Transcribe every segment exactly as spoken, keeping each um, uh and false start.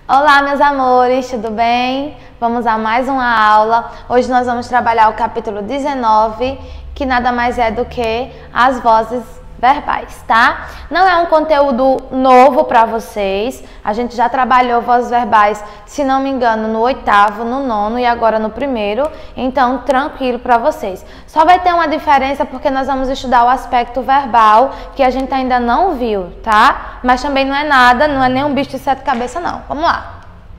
Olá, meus amores, tudo bem? Vamos a mais uma aula. Hoje nós vamos trabalhar o capítulo dezenove, que nada mais é do que as vozes verbais, tá? Não é um conteúdo novo para vocês. A gente já trabalhou vozes verbais, se não me engano, no oitavo, no nono e agora no primeiro. Então, tranquilo para vocês. Só vai ter uma diferença porque nós vamos estudar o aspecto verbal, que a gente ainda não viu, tá? Mas também não é nada, não é nem um bicho de sete cabeças, não. Vamos lá.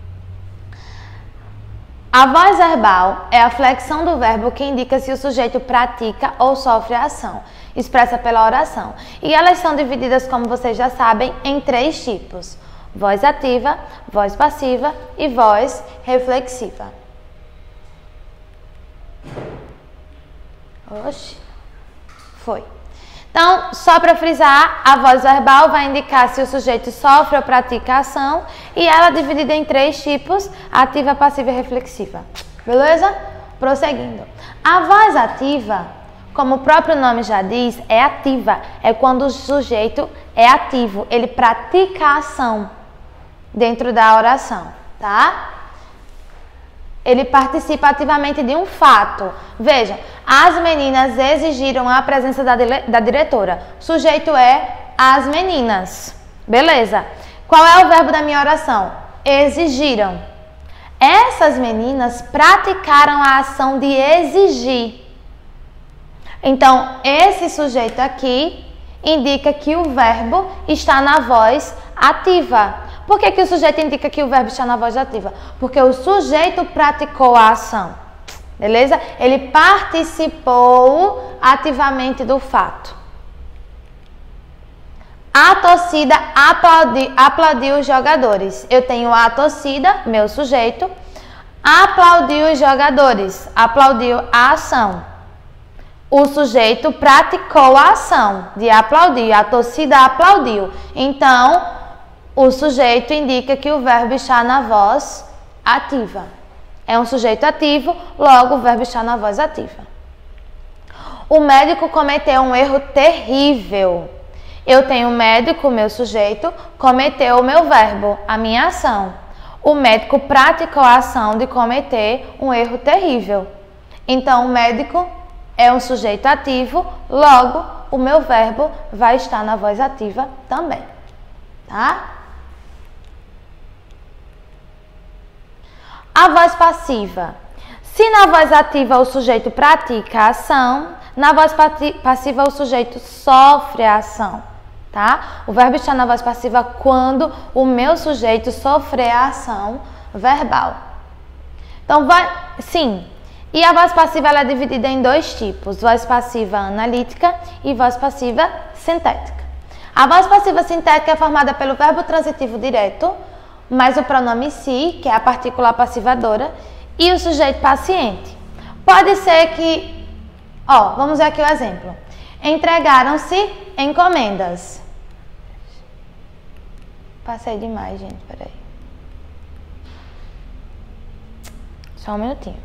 A voz verbal é a flexão do verbo que indica se o sujeito pratica ou sofre a ação, expressa pela oração. E elas são divididas, como vocês já sabem, em três tipos: voz ativa, voz passiva e voz reflexiva. Oxi, foi. Então, só para frisar, a voz verbal vai indicar se o sujeito sofre ou pratica a ação e ela é dividida em três tipos: ativa, passiva e reflexiva. Beleza? Prosseguindo. A voz ativa, como o próprio nome já diz, é ativa. É quando o sujeito é ativo, ele pratica a ação dentro da oração, tá? Ele participa ativamente de um fato. Veja, as meninas exigiram a presença da, da diretora. O sujeito é as meninas. Beleza. Qual é o verbo da minha oração? Exigiram. Essas meninas praticaram a ação de exigir. Então, esse sujeito aqui indica que o verbo está na voz ativa. Por que que o sujeito indica que o verbo está na voz ativa? Porque o sujeito praticou a ação, beleza? Ele participou ativamente do fato. A torcida aplaudi, aplaudiu os jogadores. Eu tenho a torcida, meu sujeito, aplaudiu os jogadores, aplaudiu a ação. O sujeito praticou a ação de aplaudir, a torcida aplaudiu. Então, o sujeito indica que o verbo está na voz ativa. É um sujeito ativo, logo o verbo está na voz ativa. O médico cometeu um erro terrível. Eu tenho o médico, meu sujeito, cometeu o meu verbo, a minha ação. O médico praticou a ação de cometer um erro terrível. Então, o médico é um sujeito ativo, logo o meu verbo vai estar na voz ativa também, tá? A voz passiva. Se na voz ativa o sujeito pratica a ação, na voz passiva o sujeito sofre a ação, tá? O verbo está na voz passiva quando o meu sujeito sofrer a ação verbal. Então, vai, sim. E a voz passiva ela é dividida em dois tipos: voz passiva analítica e voz passiva sintética. A voz passiva sintética é formada pelo verbo transitivo direto, mais o pronome se, que é a partícula passivadora, e o sujeito paciente. Pode ser que, ó, vamos ver aqui o exemplo. Entregaram-se encomendas. Passei demais, gente, peraí. Só um minutinho.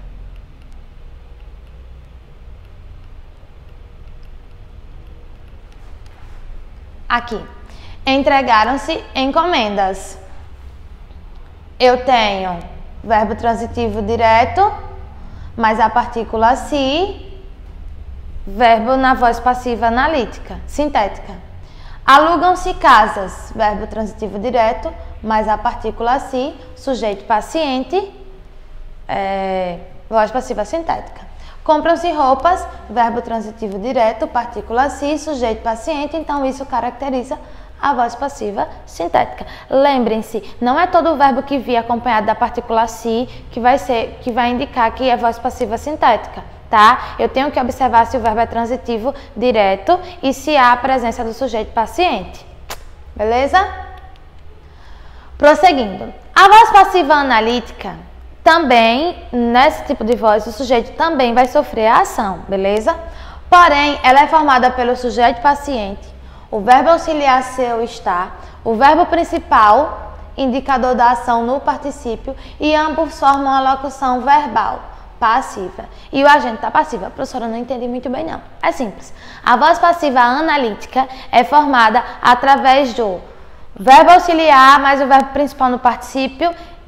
Aqui. Entregaram-se encomendas. Eu tenho verbo transitivo direto, mais a partícula se, verbo na voz passiva analítica, sintética. Alugam-se casas, verbo transitivo direto, mais a partícula se, sujeito paciente, é, voz passiva sintética. Compram-se roupas, verbo transitivo direto, partícula se, sujeito paciente, então isso caracteriza a voz passiva sintética. Lembrem-se, não é todo o verbo que vier acompanhado da partícula se que vai ser, que vai indicar que é voz passiva sintética, tá? Eu tenho que observar se o verbo é transitivo direto e se há a presença do sujeito paciente. Beleza? Prosseguindo. A voz passiva analítica também, nesse tipo de voz, o sujeito também vai sofrer a ação, beleza? Porém, ela é formada pelo sujeito paciente, o verbo auxiliar ser ou estar, o verbo principal, indicador da ação no particípio, e ambos formam a locução verbal passiva. E o agente está passivo. A professora não entendi muito bem, não. É simples. A voz passiva analítica é formada através do verbo auxiliar mais o verbo principal no particípio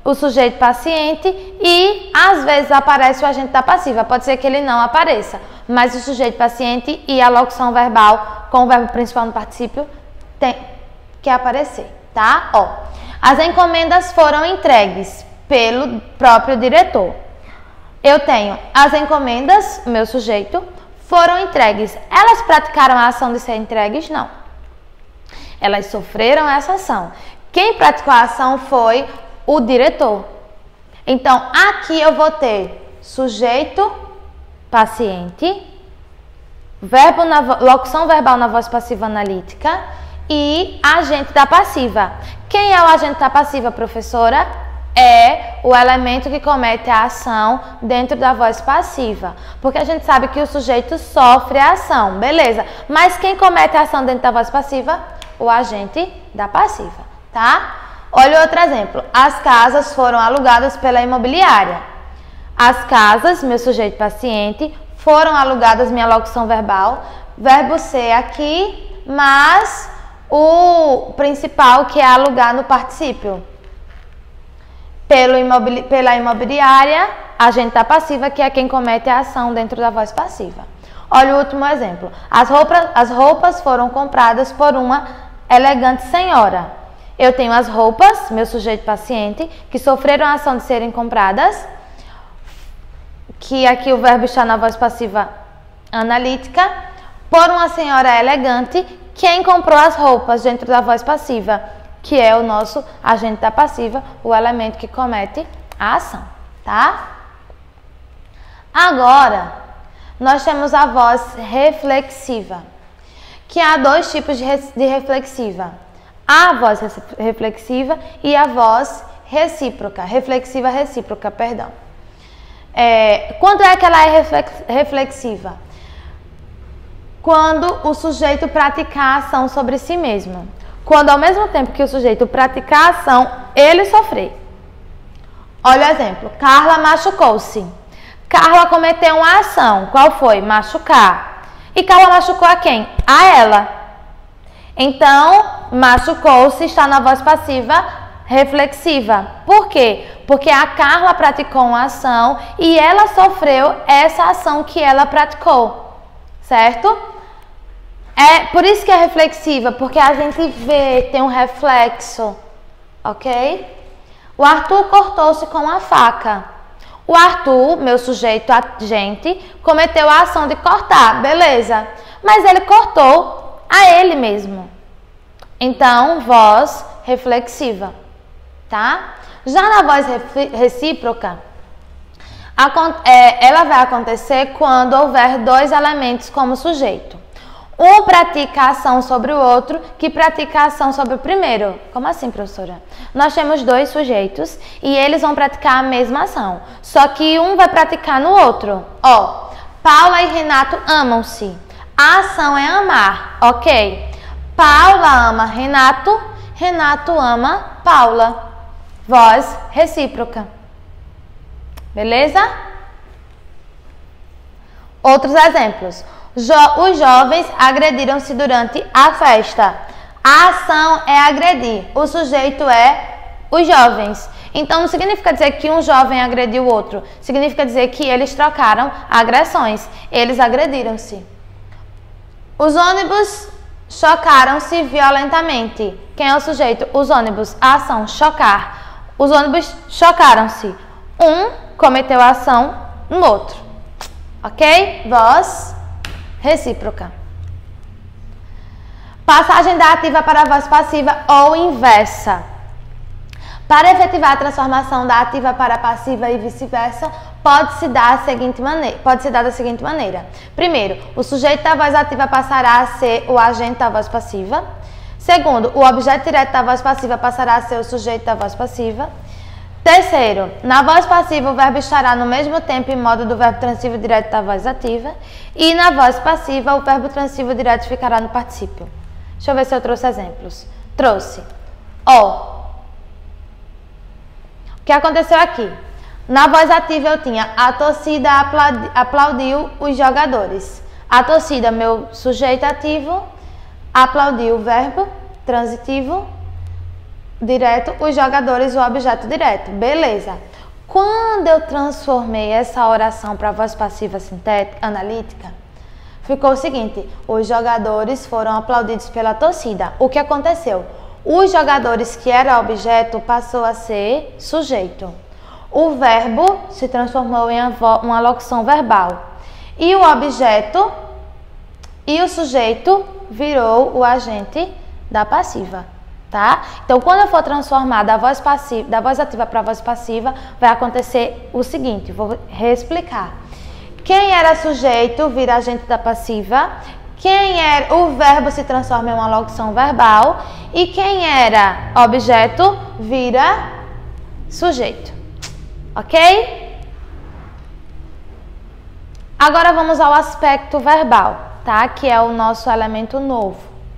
o sujeito paciente e às vezes aparece o agente da passiva. Pode ser que ele não apareça, mas o sujeito paciente e a locução verbal com o verbo principal no particípio tem que aparecer, tá? Ó, as encomendas foram entregues pelo próprio diretor. Eu tenho as encomendas, meu sujeito, foram entregues. Elas praticaram a ação de ser entregues? Não. Elas sofreram essa ação. Quem praticou a ação foi o diretor. Então, aqui eu vou ter sujeito, paciente, verbo na locução verbal na voz passiva analítica e agente da passiva. Quem é o agente da passiva, professora? É o elemento que comete a ação dentro da voz passiva. Porque a gente sabe que o sujeito sofre a ação, beleza. Mas quem comete a ação dentro da voz passiva? O agente da passiva, tá? Olha outro exemplo. As casas foram alugadas pela imobiliária. As casas, meu sujeito paciente, foram alugadas, minha locução verbal. Verbo ser aqui, mas o principal que é alugar no particípio. Pelo imobili pela imobiliária, agente da passiva, que é quem comete a ação dentro da voz passiva. Olha o último exemplo. As roupas, as roupas foram compradas por uma elegante senhora. Eu tenho as roupas, meu sujeito paciente, que sofreram a ação de serem compradas, que aqui o verbo está na voz passiva analítica, por uma senhora elegante, quem comprou as roupas dentro da voz passiva, que é o nosso agente da passiva, o elemento que comete a ação, tá? Agora, nós temos a voz reflexiva, que há dois tipos de, de reflexiva. A voz reflexiva e a voz recíproca, reflexiva recíproca, perdão. É, quando é que ela é reflexiva? Quando o sujeito pratica a ação sobre si mesmo. Quando ao mesmo tempo que o sujeito praticar a ação, ele sofrer. Olha o exemplo. Carla machucou-se. Carla cometeu uma ação. Qual foi? Machucar. E Carla machucou a quem? A ela. Então, machucou-se está na voz passiva reflexiva. Por quê? Porque a Carla praticou uma ação e ela sofreu essa ação que ela praticou. Certo? É por isso que é reflexiva, porque a gente vê, tem um reflexo, ok? O Arthur cortou-se com a faca. O Arthur, meu sujeito agente, cometeu a ação de cortar, beleza. Mas ele cortou a ele mesmo. Então, voz reflexiva, tá? Já na voz recíproca, ela vai acontecer quando houver dois elementos como sujeito. Um pratica a ação sobre o outro, que pratica a ação sobre o primeiro. Como assim, professora? Nós temos dois sujeitos e eles vão praticar a mesma ação. Só que um vai praticar no outro. Ó, Paula e Renato amam-se. A ação é amar, ok? Paula ama Renato, Renato ama Paula. Voz recíproca. Beleza? Outros exemplos. Jo os jovens agrediram-se durante a festa. A ação é agredir. O sujeito é os jovens. Então não significa dizer que um jovem agrediu o outro. Significa dizer que eles trocaram agressões. Eles agrediram-se. Os ônibus chocaram-se violentamente. Quem é o sujeito? Os ônibus. A ação, chocar. Os ônibus chocaram-se. Um cometeu a ação no outro. Ok? Voz recíproca. Passagem da ativa para a voz passiva ou inversa. Para efetivar a transformação da ativa para a passiva e vice-versa, pode-se dar a seguinte maneira, pode ser dada da seguinte maneira. Primeiro, o sujeito da voz ativa passará a ser o agente da voz passiva. Segundo, o objeto direto da voz passiva passará a ser o sujeito da voz passiva. Terceiro, na voz passiva o verbo estará no mesmo tempo e modo do verbo transitivo direto da voz ativa. E na voz passiva o verbo transitivo direto ficará no particípio. Deixa eu ver se eu trouxe exemplos. Trouxe. Ó. O que aconteceu aqui? Na voz ativa eu tinha a torcida aplaudi, aplaudiu os jogadores. A torcida, meu sujeito ativo, aplaudiu o verbo transitivo direto, os jogadores, o objeto direto. Beleza. Quando eu transformei essa oração para voz passiva sintética, analítica, ficou o seguinte: os jogadores foram aplaudidos pela torcida. O que aconteceu? Os jogadores que era objeto passou a ser sujeito. O verbo se transformou em uma locução verbal. E o objeto e o sujeito virou o agente da passiva, tá? Então, quando eu for transformar da voz passiva, da voz ativa para a voz passiva, vai acontecer o seguinte, vou reexplicar. Quem era sujeito vira agente da passiva. Quem era o verbo se transforma em uma locução verbal e quem era objeto vira sujeito. Ok? Agora vamos ao aspecto verbal, tá? Que é o nosso elemento novo.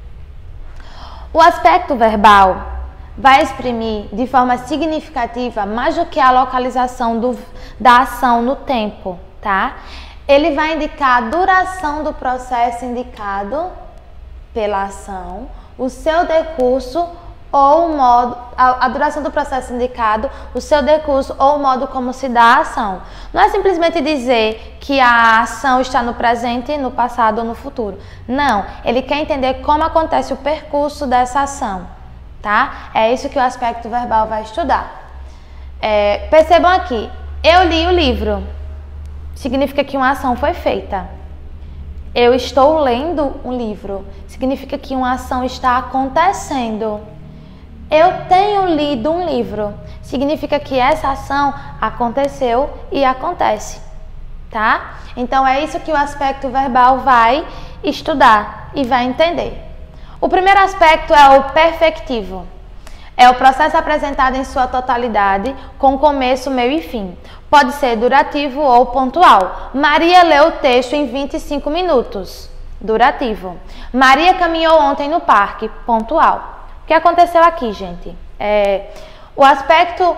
O aspecto verbal vai exprimir de forma significativa mais do que a localização do, da ação no tempo, tá? Ele vai indicar a duração do processo indicado pela ação, o seu decurso ou o modo, a, a duração do processo indicado, o seu decurso ou o modo como se dá a ação. Não é simplesmente dizer que a ação está no presente, no passado ou no futuro. Não, ele quer entender como acontece o percurso dessa ação, tá? É isso que o aspecto verbal vai estudar. É, percebam aqui, eu li o livro. Significa que uma ação foi feita. Eu estou lendo um livro. Significa que uma ação está acontecendo. Eu tenho lido um livro. Significa que essa ação aconteceu e acontece, tá? Então é isso que o aspecto verbal vai estudar e vai entender. O primeiro aspecto é o perfectivo. É o processo apresentado em sua totalidade, com começo, meio e fim. Pode ser durativo ou pontual. Maria leu o texto em vinte e cinco minutos. Durativo. Maria caminhou ontem no parque. Pontual. O que aconteceu aqui, gente? É, o aspecto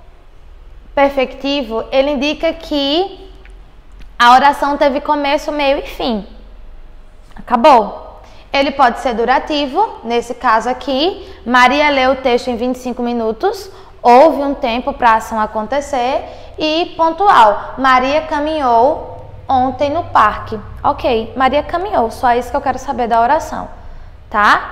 perfectivo, ele indica que a oração teve começo, meio e fim. Acabou. Ele pode ser durativo, nesse caso aqui, Maria leu o texto em vinte e cinco minutos, houve um tempo para a ação acontecer, e pontual, Maria caminhou ontem no parque. Ok, Maria caminhou, só isso que eu quero saber da oração, tá?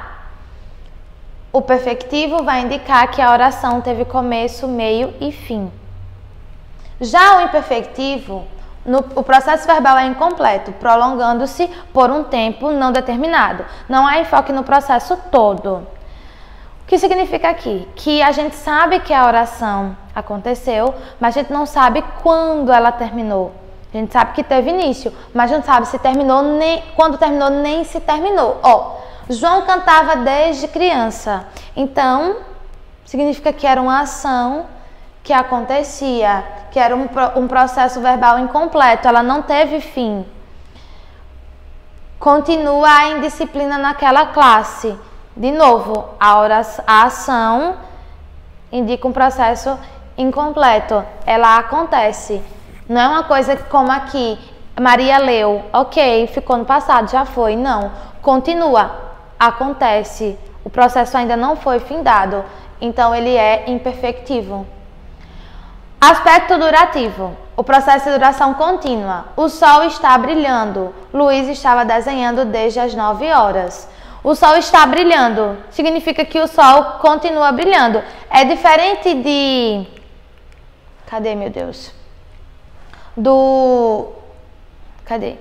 O perfectivo vai indicar que a oração teve começo, meio e fim. Já o imperfectivo, No, o processo verbal é incompleto, prolongando-se por um tempo não determinado. Não há enfoque no processo todo. O que significa aqui? Que a gente sabe que a oração aconteceu, mas a gente não sabe quando ela terminou. A gente sabe que teve início, mas não sabe se terminou, nem quando terminou, nem se terminou. Ó, João cantava desde criança. Então, significa que era uma ação que acontecia, que era um, um processo verbal incompleto, ela não teve fim. Continua a indisciplina naquela classe. De novo, a, oração, a ação indica um processo incompleto, ela acontece. Não é uma coisa como aqui, Maria leu, ok, ficou no passado, já foi. Não, continua, acontece. O processo ainda não foi findado, então ele é imperfectivo. Aspecto durativo. O processo de duração contínua. O sol está brilhando. Luiz estava desenhando desde as nove horas. O sol está brilhando. Significa que o sol continua brilhando. É diferente de... Cadê, meu Deus? Do... Cadê?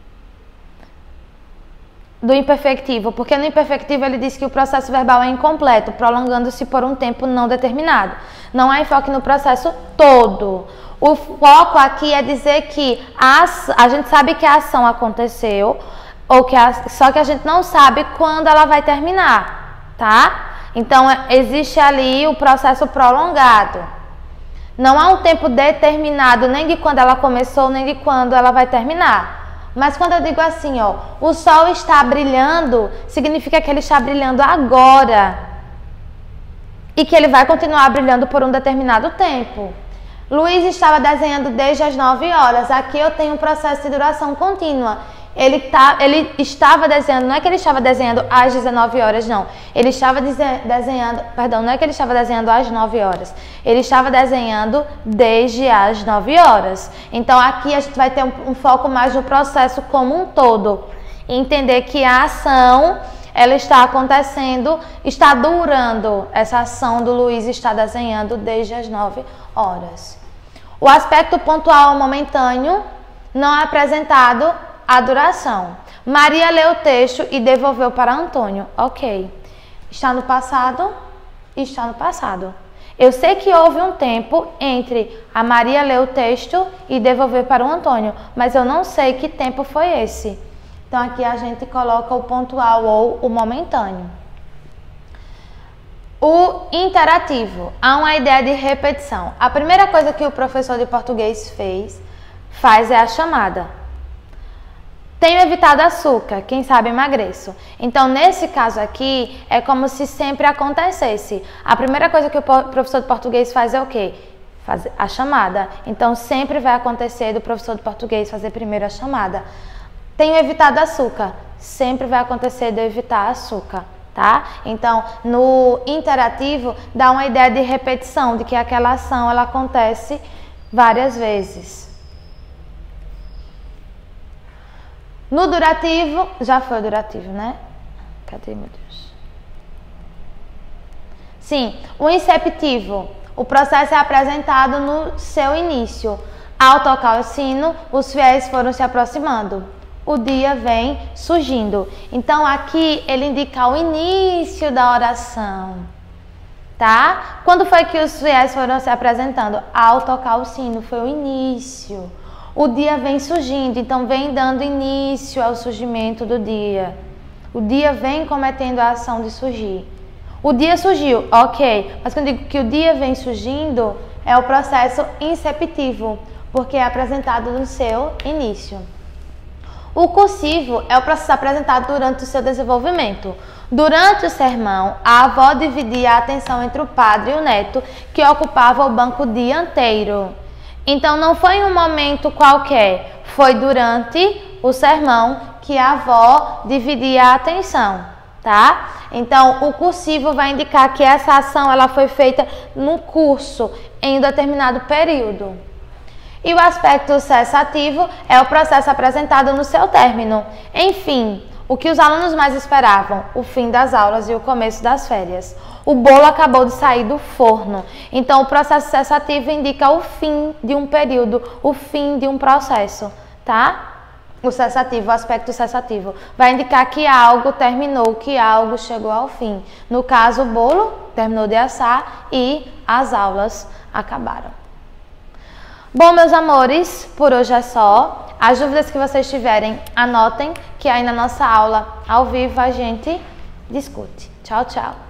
Do imperfectivo, porque no imperfectivo ele diz que o processo verbal é incompleto, prolongando-se por um tempo não determinado. Não há enfoque no processo todo. O foco aqui é dizer que a, a gente sabe que a ação aconteceu, ou que a, só que a gente não sabe quando ela vai terminar, tá? Então existe ali o processo prolongado. Não há um tempo determinado nem de quando ela começou, nem de quando ela vai terminar. Mas quando eu digo assim, ó, o sol está brilhando, significa que ele está brilhando agora. E que ele vai continuar brilhando por um determinado tempo. Luiz estava desenhando desde as nove horas. Aqui eu tenho um processo de duração contínua. Ele, tá, ele estava desenhando, não é que ele estava desenhando às dezenove horas, não. Ele estava desenhando, perdão, não é que ele estava desenhando às nove horas. Ele estava desenhando desde as nove horas. Então aqui a gente vai ter um, um foco mais no processo como um todo. E entender que a ação, ela está acontecendo, está durando. Essa ação do Luiz está desenhando desde as nove horas. O aspecto pontual momentâneo não é apresentado a duração. Maria leu o texto e devolveu para Antônio. Ok. Está no passado? Está no passado. Eu sei que houve um tempo entre a Maria ler o texto e devolver para o Antônio, mas eu não sei que tempo foi esse. Então aqui a gente coloca o pontual ou o momentâneo. O interativo. Há uma ideia de repetição. A primeira coisa que o professor de português fez, faz é a chamada. Tenho evitado açúcar, quem sabe emagreço. Então, nesse caso aqui, é como se sempre acontecesse. A primeira coisa que o professor de português faz é o quê? Fazer a chamada. Então, sempre vai acontecer do professor de português fazer primeiro a chamada. Tenho evitado açúcar. Sempre vai acontecer de eu evitar açúcar, tá? Então, no interativo, dá uma ideia de repetição, de que aquela ação, ela acontece várias vezes. No durativo, já foi o durativo, né? Cadê, meu Deus? Sim, o inceptivo. O processo é apresentado no seu início. Ao tocar o sino, os fiéis foram se aproximando. O dia vem surgindo. Então, aqui ele indica o início da oração, tá? Quando foi que os fiéis foram se apresentando? Ao tocar o sino, foi o início. O dia vem surgindo, então vem dando início ao surgimento do dia. O dia vem cometendo a ação de surgir. O dia surgiu, ok. Mas quando eu digo que o dia vem surgindo, é o processo inceptivo, porque é apresentado no seu início. O cursivo é o processo apresentado durante o seu desenvolvimento. Durante o sermão, a avó dividia a atenção entre o padre e o neto, que ocupava o banco dianteiro. Então, não foi em um momento qualquer, foi durante o sermão que a avó dividia a atenção, tá? Então, o cursivo vai indicar que essa ação ela foi feita num curso, em um determinado período. E o aspecto cessativo é o processo apresentado no seu término. Enfim, o que os alunos mais esperavam, o fim das aulas e o começo das férias. O bolo acabou de sair do forno. Então, o processo cessativo indica o fim de um período, o fim de um processo, tá? O cessativo, o aspecto cessativo, vai indicar que algo terminou, que algo chegou ao fim. No caso, o bolo terminou de assar e as aulas acabaram. Bom, meus amores, por hoje é só. As dúvidas que vocês tiverem, anotem, que aí na nossa aula ao vivo a gente discute. Tchau, tchau.